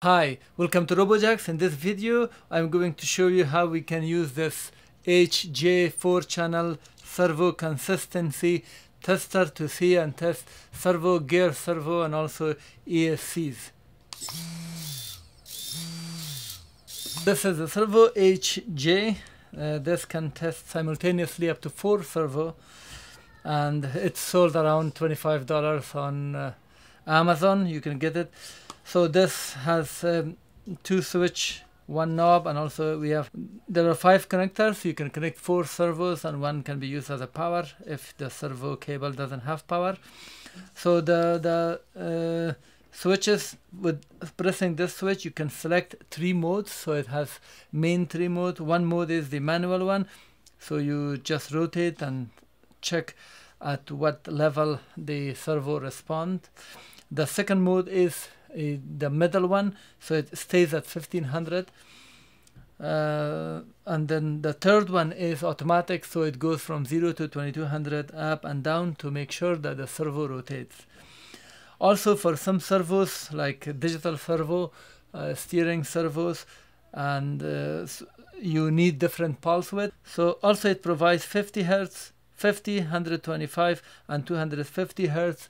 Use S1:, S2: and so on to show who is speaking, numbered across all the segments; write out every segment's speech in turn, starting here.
S1: Hi, welcome to RoboJax. In this video I'm going to show you how we can use this HJ4 channel servo consistency tester to see and test servo, gear servo and also ESCs. This is the servo HJ. This can test simultaneously up to 4 servo, and it's sold around $25 on Amazon. You can get it. So this has 2 switch, 1 knob, and also there are 5 connectors. You can connect 4 servos and 1 can be used as a power if the servo cable doesn't have power. So the switches, with pressing this switch you can select 3 modes. So it has main 3 modes. One mode is the manual one, so you just rotate and check at what level the servo responds. The second mode is the middle one, so it stays at 1500, and then the third one is automatic, so it goes from 0 to 2200 up and down to make sure that the servo rotates. Also, for some servos like digital servo, steering servos, and you need different pulse width. So also it provides 50 Hertz, 50, 125 and 250 Hertz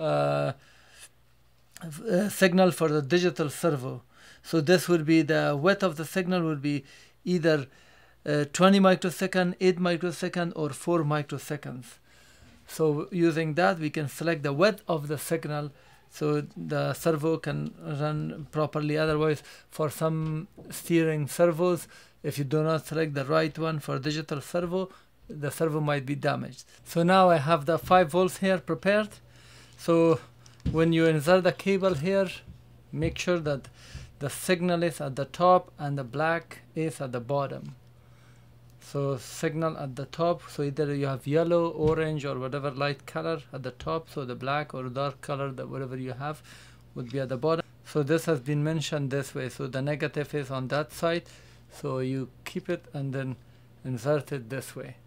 S1: signal for the digital servo. So this would be, the width of the signal would be either 20 microsecond, 8 microsecond or 4 microseconds. So using that we can select the width of the signal so the servo can run properly. Otherwise, for some steering servos, if you do not select the right one for digital servo, the servo might be damaged. So now I have the 5 volts here prepared. So when you insert the cable here, make sure that the signal is at the top and the black is at the bottom. So signal at the top, so either you have yellow, orange or whatever light color at the top, so the black or dark color, that whatever you have would be at the bottom. So this has been mentioned this way, so the negative is on that side, so you keep it and then insert it this way.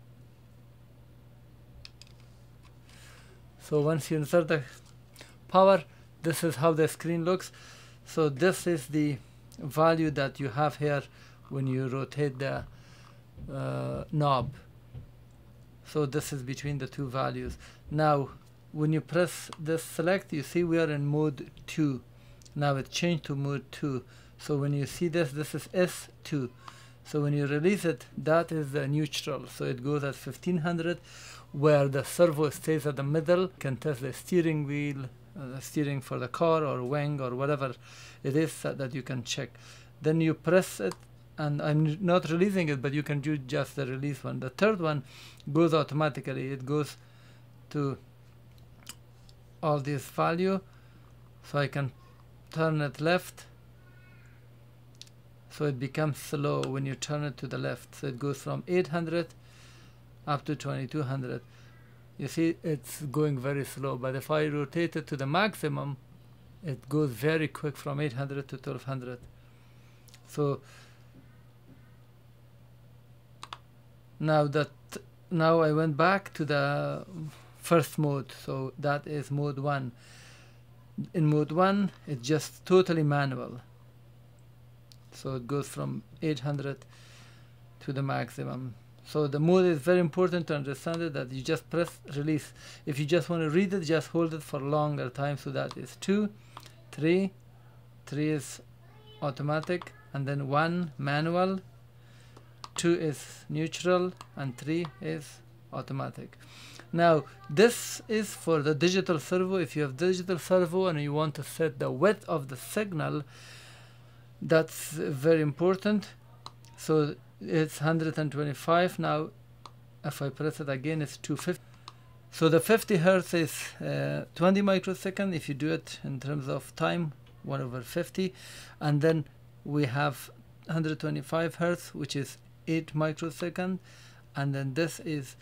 S1: So once you insert the power, this is how the screen looks. So this is the value that you have here when you rotate the knob. So this is between the 2 values. Now when you press this select, you see we are in mode 2. Now it changed to mode 2. So when you see this, this is S2. So when you release it, that is the neutral. So it goes at 1500, where the servo stays at the middle. You can test the steering wheel, the steering for the car or wing or whatever it is that you can check. Then you press it, and I'm not releasing it, but you can do just the release one. The third one goes automatically. It goes to all this value, so I can turn it left, so it becomes slow when you turn it to the left. So it goes from 800 up to 2200. You see it's going very slow, but if I rotate it to the maximum, it goes very quick from 800 to 1200. So now I went back to the first mode, so that is mode 1. In mode 1 it's just totally manual, so it goes from 800 to the maximum. So the mode is very important to understand it, that you just press release. If you just want to read it, just hold it for longer time. So that is 2, 3 is automatic, and then 1 manual, 2 is neutral, and 3 is automatic. Now this is for the digital servo. If you have digital servo and you want to set the width of the signal, that's very important. So it's 125. Now if I press it again, it's 250. So the 50 Hertz is 20 microsecond if you do it in terms of time, 1/50, and then we have 125 Hertz, which is 8 microsecond, and then this is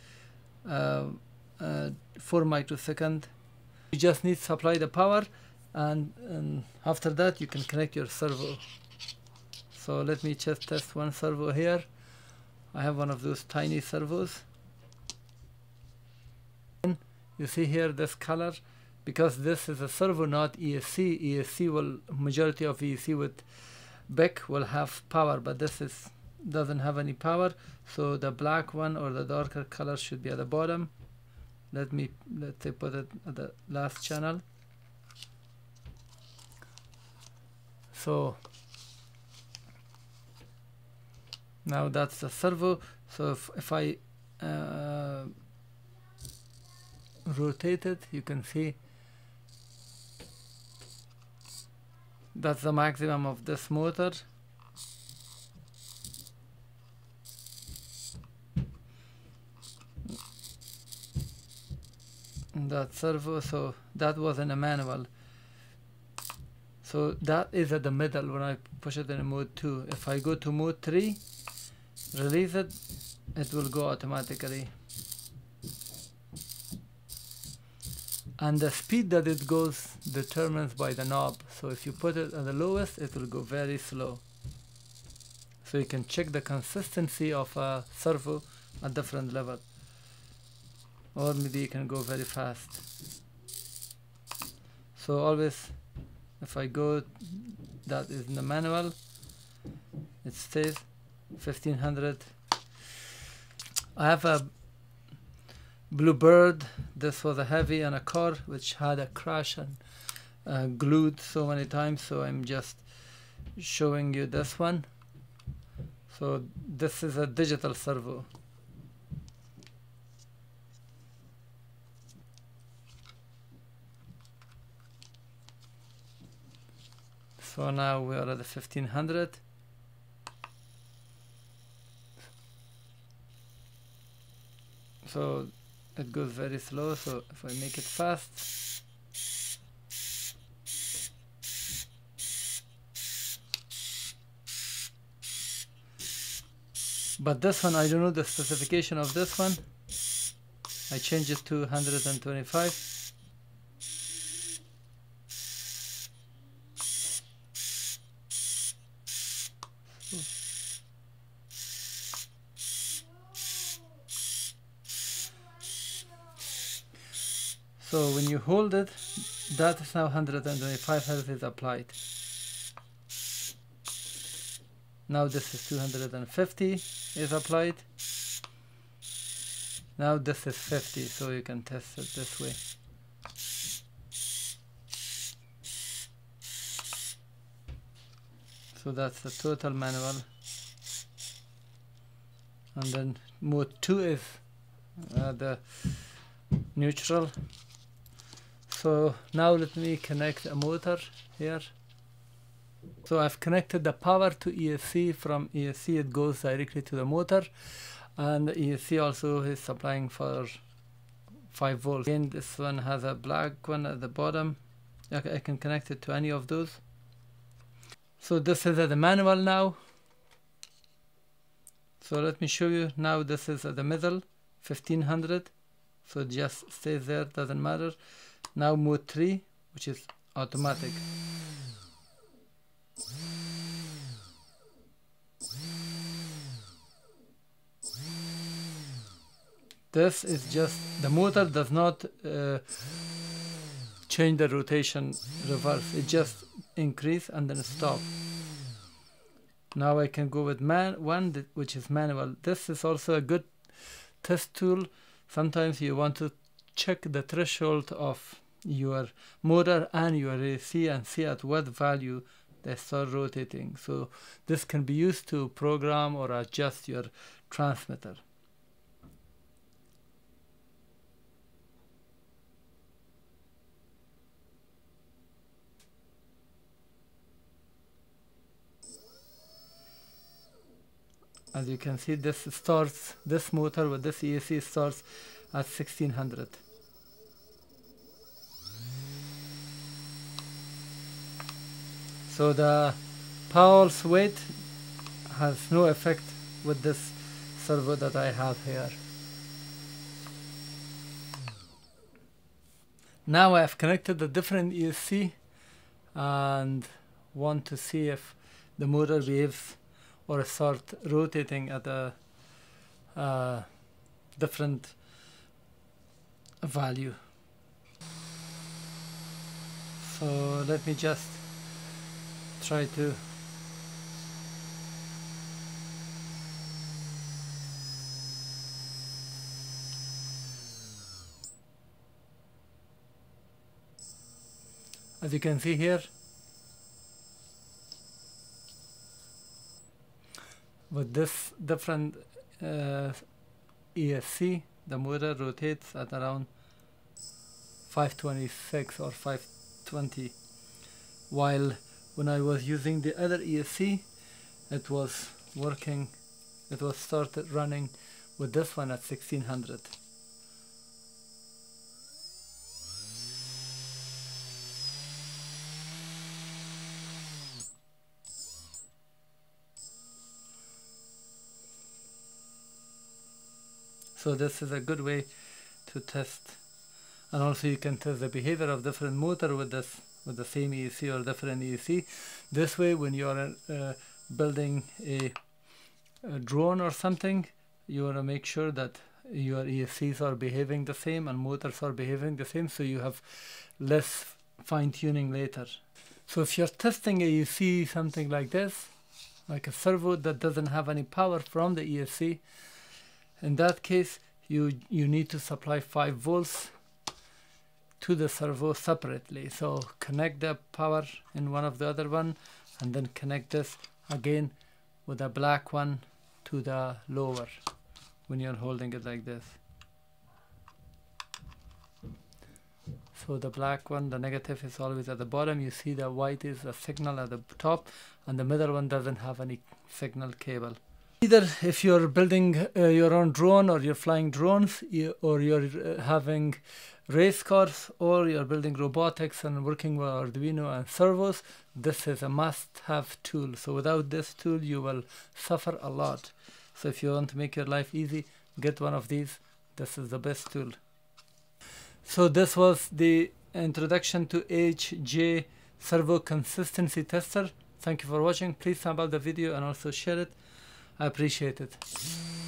S1: 4 microsecond. You just need to supply the power, and after that you can connect your servo. So let me just test one servo here. I have one of those tiny servos. You see here this color because this is a servo, not ESC. ESC will, majority of ESC with BIC will have power, but this is doesn't have any power. So the black one or the darker color should be at the bottom. Let's say put it at the last channel. So now that's the servo. So if I rotate it, you can see that's the maximum of this motor. That servo, so that was in a manual. So that is at the middle when I push it in mode 2. If I go to mode 3, release it, it will go automatically. And the speed that it goes determines by the knob. So if you put it at the lowest, it will go very slow. So you can check the consistency of a servo at different level. Or maybe you can go very fast. So always, if I go, that is in the manual, it stays 1500. I have a Bluebird. This was a heavy on a car which had a crash and glued so many times, so I'm just showing you this one. So this is a digital servo. So now we are at the 1500. So it goes very slow, so if I make it fast, but this one I don't know the specification of this one. I changed it to 125. So when you hold it, that is now 125 Hz is applied. Now this is 250 is applied. Now this is 50, so you can test it this way. So that's the total manual. And then mode 2 is the neutral. So now let me connect a motor here. So I've connected the power to ESC. From ESC it goes directly to the motor, and ESC also is supplying for 5 volts. Again, this one has a black one at the bottom. I can connect it to any of those. So this is at the manual now. So let me show you now. This is at the middle, 1500. So it just stays there, doesn't matter. Now mode 3, which is automatic. This is just, the motor does not change the rotation reverse. It just increase and then stop. Now I can go with one which is manual. This is also a good test tool. Sometimes you want to check the threshold of your motor and your AC and see at what value they start rotating. So this can be used to program or adjust your transmitter. As you can see, this motor with this ESC starts at 1600. So the pulse weight has no effect with this servo that I have here. Now I have connected the different ESC and want to see if the motor behaves or start rotating at a different value. So let me just try to as you can see here, with this different ESC, the motor rotates at around 526 or 520, while when I was using the other ESC, it was working, it was started running with this one at 1600. So this is a good way to test, and also you can test the behavior of different motor with this, with the same ESC or different ESC. This way, when you are building a drone or something, you want to make sure that your ESCs are behaving the same and motors are behaving the same, so you have less fine-tuning later. So if you're testing a ESC, something like this, like a servo that doesn't have any power from the ESC, in that case you need to supply 5 volts to the servo separately. So connect the power in one of the other one, and then connect this again with a black one to the lower when you're holding it like this. So the black one, the negative, is always at the bottom. You see the white is a signal at the top, and the middle one doesn't have any signal cable. Either if you're building your own drone, or you're flying drones, or you're having race cars, or you're building robotics and working with Arduino and servos, this is a must-have tool. So without this tool you will suffer a lot. So if you want to make your life easy, get one of these. This is the best tool. So this was the introduction to HJ Servo Consistency Tester. Thank you for watching. Please thumb up the video and also share it. I appreciate it.